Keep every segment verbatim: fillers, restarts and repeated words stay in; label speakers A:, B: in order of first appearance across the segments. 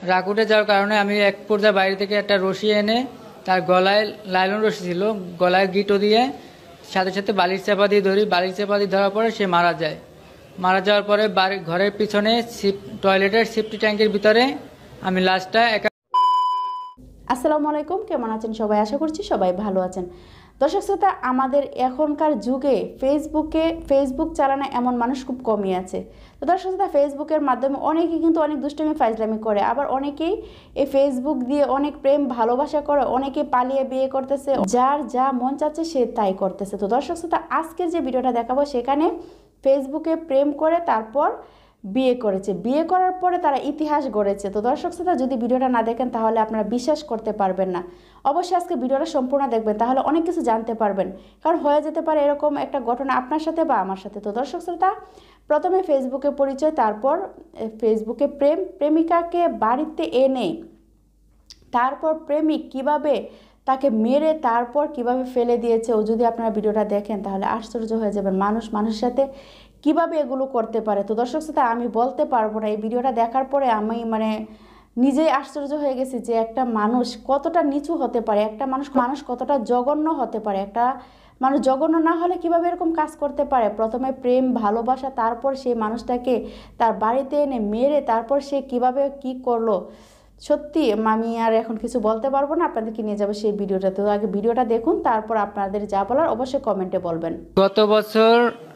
A: রাগ উঠে যাওয়ার কারণে আমি এক পর্যায়ে বাইরে থেকে একটা রশি এনে তার গলায় লাইলন রশি ছিল, গলায় গিটো দিয়ে সাথে সাথে বালিশ চাপা দিয়ে ধরি। বালিশ চাপা দিয়ে ধরার পরে সে মারা যায়। মারা যাওয়ার পরে বাড়ি ঘরের পিছনে টয়লেটের সেফটি ট্যাঙ্কের ভিতরে আমি লাশটা একা।
B: আসসালামু আলাইকুম, কেমন আছেন সবাই? আশা করছি সবাই ভালো আছেন। দর্শক শ্রোতা, আমাদের এখনকার যুগে ফেসবুকে ফেসবুক চালানো এমন মানুষ খুব কমই আছে। তো দর্শক শ্রোতা, ফেসবুকের মাধ্যমে অনেকেই কিন্তু অনেক দুষ্টমি ফাইজলামি করে, আবার অনেকেই এই ফেসবুক দিয়ে অনেক প্রেম ভালোবাসা করে, অনেকে পালিয়ে বিয়ে করতেছে, যার যা মন চাচ্ছে সে তাই করতেছে। তো দর্শক শ্রোতা, আজকের যে ভিডিওটা দেখাবো সেখানে ফেসবুকে প্রেম করে তারপর বিয়ে করেছে, বিয়ে করার পরে তারা ইতিহাস গড়েছে। তো দর্শক শ্রোতা, যদি ভিডিওটা না দেখেন তাহলে আপনারা বিশ্বাস করতে পারবেন না। অবশ্যই আজকে ভিডিওটা সম্পূর্ণ দেখবেন, তাহলে অনেক কিছু জানতে পারবেন, কারণ হয়ে যেতে পারে এরকম একটা ঘটনা আপনার সাথে বা আমার সাথে। তো দর্শক শ্রোতা, প্রথমে ফেসবুকে পরিচয়, তারপর ফেসবুকে প্রেম, প্রেমিকাকে বাড়িতে এনে তারপর প্রেমিক কিভাবে তাকে মেরে তারপর কিভাবে ফেলে দিয়েছে, ও যদি আপনারা ভিডিওটা দেখেন তাহলে আশ্চর্য হয়ে যাবেন, মানুষ মানুষের সাথে কিভাবে এগুলো করতে পারে। তো দর্শক শ্রোতা, আমি বলতে পারবো না, এই ভিডিওটা দেখার পরে আমি মানে নিজেই আশ্চর্য হয়ে গেছি যে একটা মানুষ কতটা নিচু হতে পারে, একটা মানুষ মানুষ কতটা জঘন্য হতে পারে। একটা মানুষ জঘন্য না হলে কিভাবে এরকম কাজ করতে পারে? প্রথমে প্রেম ভালোবাসা, তারপর সেই মানুষটাকে তার বাড়িতে এনে মেরে তারপর সে কিভাবে কি করলো, সত্যি আমি আর এখন কিছু বলতে পারবো না। আপনাদেরকে নিয়ে যাবো সেই ভিডিওটা। তো আগে ভিডিওটা দেখুন, তারপর আপনাদের যা বলার অবশ্যই কমেন্টে বলবেন।
A: গত বছর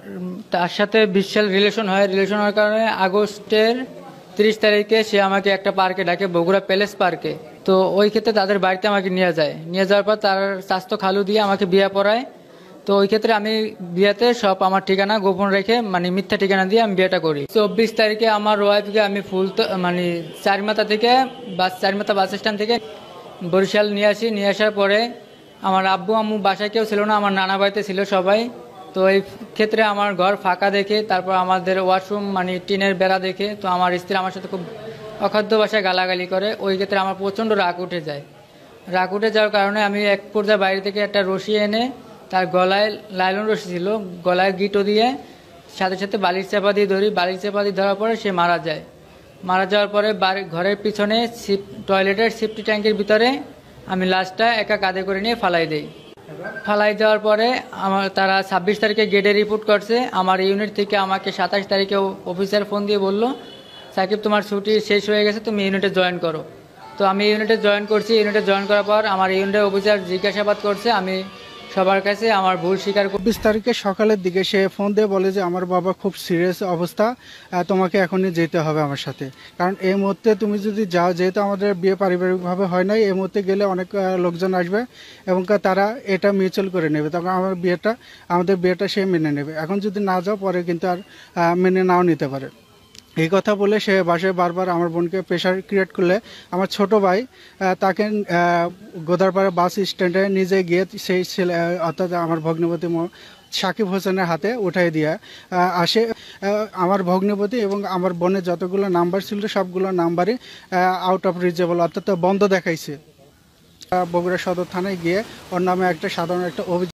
A: তার সাথে বিশাল রিলেশন হয়। রিলেশন হওয়ার কারণে আগস্টের তিরিশ তারিখে সে আমাকে একটা পার্কে ডাকে, বগুড়া প্যালেস পার্কে। তো ওই ক্ষেত্রে তাদের বাড়িতে আমাকে নিয়ে যায়। নিয়ে যাওয়ার পর তার স্বাস্থ্য খালু দিয়ে আমাকে বিয়ে পড়ায়। তো ওই ক্ষেত্রে আমি বিয়েতে সব আমার ঠিকানা গোপন রেখে, মানে মিথ্যা ঠিকানা দিয়ে আমি বিয়েটা করি। চব্বিশ তারিখে আমার ওয়াইফকে আমি ফুল মানে চারিমাথা থেকে বাস চারিমাথা বাস স্ট্যান্ড থেকে বরিশাল নিয়ে আসি। নিয়ে আসার পরে আমার আব্বু আম্মু বাসায় কেউ ছিল না, আমার নানা বাড়িতে ছিল সবাই। তো এই ক্ষেত্রে আমার ঘর ফাঁকা দেখে, তারপর আমাদের ওয়াশরুম মানে টিনের বেড়া দেখে, তো আমার স্ত্রী আমার সাথে খুব অখাদ্য ভাষায় গালাগালি করে। ওই ক্ষেত্রে আমার প্রচণ্ড রাগ উঠে যায়। রাগ উঠে যাওয়ার কারণে আমি এক পর্যায়ে বাইরে থেকে একটা রশি এনে তার গলায় লাইলন রশি ছিল, গলায় গিটো দিয়ে সাথে সাথে বালিশ চাপা দিয়ে ধরি। বালিশ চাপা দিয়ে ধরার পরে সে মারা যায়। মারা যাওয়ার পরে বাড়ি ঘরের পিছনে টয়লেটের সেফটি ট্যাঙ্কের ভিতরে আমি লাশটা একা কাঁধে করে নিয়ে ফালাই দিই। ফালাই দেওয়ার পরে আমার তারা ছাব্বিশ তারিখে গেটে রিপোর্ট করছে। আমার ইউনিট থেকে আমাকে সাতাশ তারিখে অফিসার ফোন দিয়ে বললো, সাকিব তোমার ছুটি শেষ হয়ে গেছে, তুমি ইউনিটে জয়েন করো। তো আমি ইউনিটে জয়েন করছি। ইউনিটে জয়েন করার পর আমার ইউনিটের অফিসার জিজ্ঞাসাবাদ করছে। আমি সবার কাছে আমার ভুল স্বীকার করি।
C: চব্বিশ তারিখে সকালের দিকে সে ফোন দিয়ে বলে যে আমার বাবা খুব সিরিয়াস অবস্থা, তোমাকে এখনই যেতে হবে আমার সাথে, কারণ এই মুহূর্তে তুমি যদি যাও, যেহেতু আমাদের বিয়ে পারিবারিকভাবে হয় নাই, এই মুহূর্তে গেলে অনেক লোকজন আসবে এবং তারা এটা মিউচুয়াল করে নেবে, তখন আমার বিয়েটা আমাদের বিয়েটা সে মেনে নেবে। এখন যদি না যাও পরে কিন্তু আর মেনে নাও নিতে পারে। এই কথা বলে সে বাসায় বারবার আমার বোনকে প্রেশার ক্রিয়েট করলে আমার ছোট ভাই তাকে গোদারপাড়া বাস স্ট্যান্ডে নিজে গিয়ে সেই ছেলে অর্থাৎ আমার ভগ্নপতি সাকিব হোসেনের হাতে উঠাই দিয়ে আসে। আমার ভগ্নপতি এবং আমার বোনের যতগুলো নাম্বার ছিল সবগুলো নাম্বারই আউট অফ রিচেবল অর্থাৎ বন্ধ দেখাইছে। বগুড়া সদর থানায় গিয়ে ওর নামে একটা সাধারণ একটা অভিযোগ